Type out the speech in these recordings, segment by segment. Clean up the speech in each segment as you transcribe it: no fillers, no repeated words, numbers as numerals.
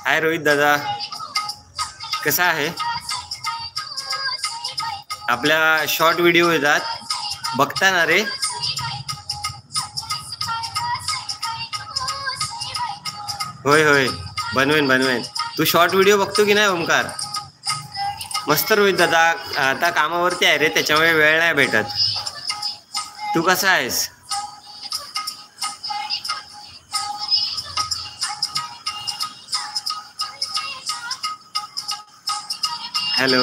हाय रोहित दादा, कसा आहे? आपल्या शॉर्ट व्हिडिओ येतात, बघता ना रे? होय होय, बनवेन. तू शॉर्ट व्हिडिओ बघतो की नाही ओमकार? मस्त रोहित दादा. आता कामावरती आहे रे, त्याच्यामुळे वेळ नाही भेटत. तू कसा आहेस? हॅलो.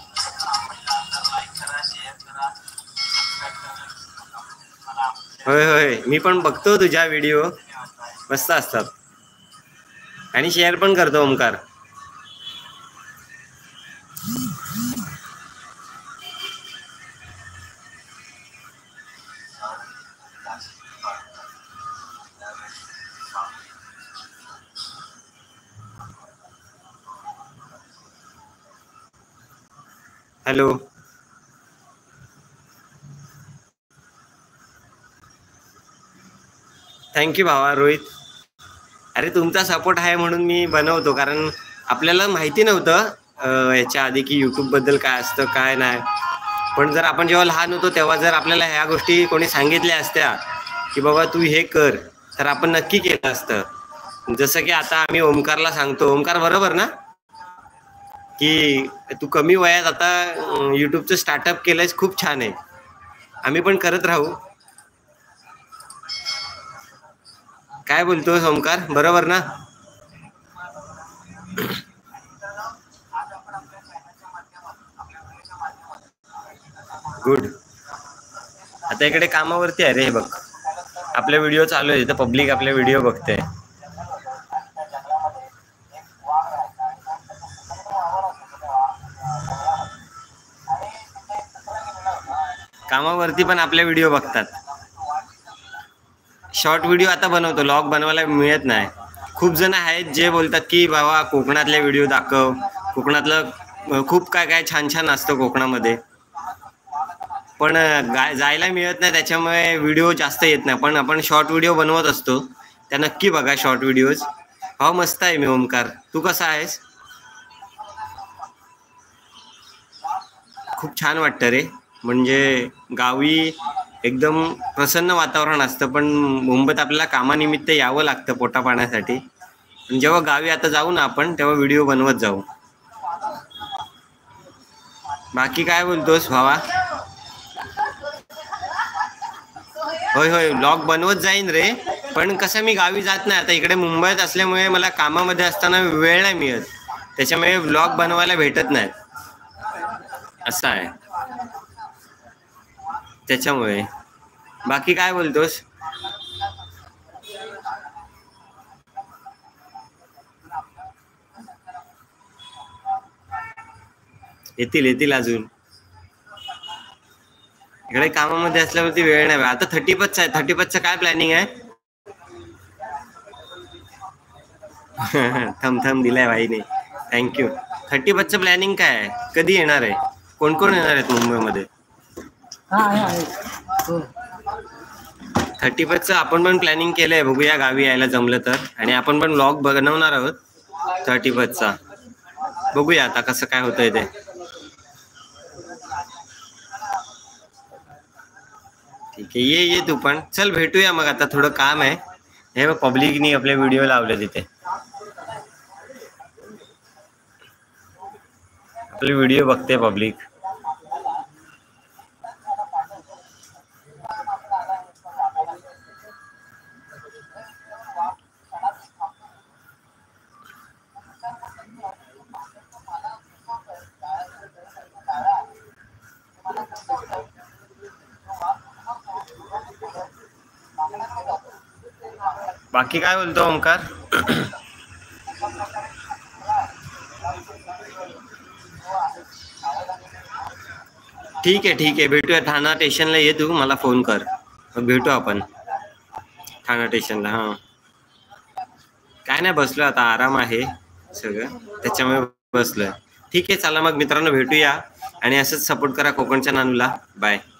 होय होय, मी पण बघतो तुझ्या व्हिडिओ, मस्त असतात आणि शेअर पण करतो ओमकार. हॅलो. थँक्यू भावा रोहित. अरे तुमचा सपोर्ट आहे म्हणून मी बनवतो, कारण आपल्याला माहिती नव्हतं याच्या आधी की यूट्यूबबद्दल काय असतं काय नाही. पण जर आपण जेव्हा लहान होतो तेव्हा जर आपल्याला ह्या गोष्टी कोणी सांगितल्या असत्या की बाबा तू हे कर, तर आपण नक्की केलं असतं. जसं की आता आम्ही ओमकारला सांगतो, ओमकार बरोबर ना, की तू कमी वयात आता यूट्यूबचं स्टार्टअप केलंयस, खूप छान आहे, आम्ही पण करत राहू. काय बोलतोस ओमकार, बरोबर ना? गुड. आता इकडे कामावरती आहे रे, बघ आपले व्हिडिओ चालू आहे, तर पब्लिक आपले व्हिडिओ बघते. कामावरती पण आपले व्हिडिओ बघतात. शॉर्ट व्हिडिओ आता बनवतो, लॉग बनवायला मिळत नाही. खूप जण आहेत जे बोलतात की बाबा कोकणातले व्हिडिओ दाखव, कोकणातलं खूप काय काय छान छान असतं कोकणामध्ये, पण जायला मिळत नाही, त्याच्यामुळे व्हिडिओ जास्त येत नाही. पण आपण शॉर्ट व्हिडिओ बनवत असतो, त्या नक्की बघा शॉर्ट व्हिडिओज. हो मस्त आहे मी ओमकार, तू कसा आहेस? खूप छान वाटतं रे, म्हणजे गावी एकदम प्रसन्न वातावरण असतं, पण मुंबईत आपल्याला कामानिमित्त यावं लागतं पोटा पाण्यासाठी. जेव्हा गावी आता जाऊ ना आपण, तेव्हा व्हिडिओ बनवत जाऊ. बाकी काय बोलतोस भावा? होय होय, ब्लॉग बनवत जाईन रे, पण कसं मी गावी जात नाही आता, इकडे मुंबईत असल्यामुळे मला कामामध्ये असताना वेळ नाही मिळत, त्याच्यामुळे ब्लॉग बनवायला भेटत नाही, असं आहे त्याच्यामुळे. बाकी काय बोलतोस? येतील अजून, इकडे कामामध्ये असल्यावरती वेळ नाही. आता 30च आहे, 30चं काय प्लॅनिंग आहे? थम दिलाय भाईने, थँक्यू. 30चं प्लॅनिंग काय आहे, कधी येणार आहे, कोण कोण येणार आहेत मुंबईमध्ये? 30चं आपण पण प्लॅनिंग केलंय, बघूया गावी यायला जमलं तर, आणि आपण पण व्लॉग बनवणार आहोत 30चा. बघूया आता कसं काय होतंय ते. ठीक आहे, ये तू पण, चल भेटूया मग. आता थोडं काम आहे, हे पब्लिकनी आपले व्हिडिओ लावले तिथे, आपले व्हिडिओ बघते पब्लिक. बाकी काय बोलतो ओमकार? ठीक आहे, भेटूया ठाणा स्टेशनला, ये तू, मला फोन कर, मग भेटू आपण ठाणा स्टेशनला. हां, काय नाही, बसलो आता, आराम आहे सगळं, त्याच्यामुळे बसलोय. ठीक आहे, चला मग मित्रांनो, भेटूया, आणि असंच सपोर्ट करा कोकणच्या नानूला. बाय.